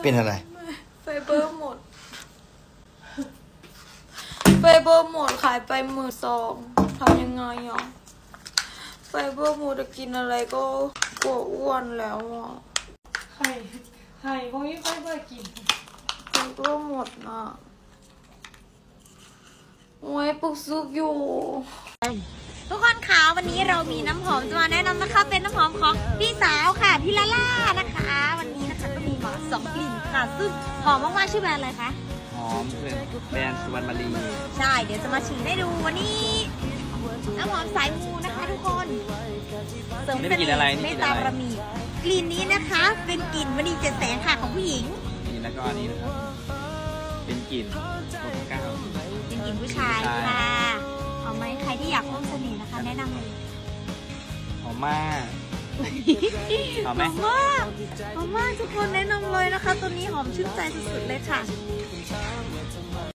เป็นอะไรไฟเบอร์หมดไฟเบอร์หมดขายไป12,000ทำยังไงอ่ะไฟเบอร์หมดจะกินอะไรก็กลัวอ้วนแล้วอ่ะไข่เขาไม่ค่อยเบื่อกินไฟเบอร์หมดอ่ะโอ้ยปลุกซุกอยู่ทุกคนคะวันนี้เรามีน้ำหอมจะมาแนะนำนะคะเป็นน้ำหอมของพี่สาวค่ะพี่ลาล่านะคะวันนี้นะคะก็มีมา2 กลิ่นค่ะซึ่งหอมมากๆชื่อแบรนด์อะไรคะหอมเป็นแบรนด์สุวรรณมารีใช่เดี๋ยวจะมาชิมให้ดูวันนี้น้ำหอมสายมูนะคะทุกคนเสริมเสน่ห์เมตตาบารมีกลิ่นนี้นะคะเป็นกลิ่นมณี7 แสงค่ะของผู้หญิงนี่แล้วก็อันนี้นะครับเป็นกลิ่น9 เป็นกลิ่นผู้ชายค่ะเอาไหมใครที่อยากเพิ่มเสน่ห์นะคะแนะนำเลยหอมมากหอมไหมหอมมากทุกคนแนะนำเลยนะคะตัวนี้หอมชื่นใจสุดๆเลยค่ะ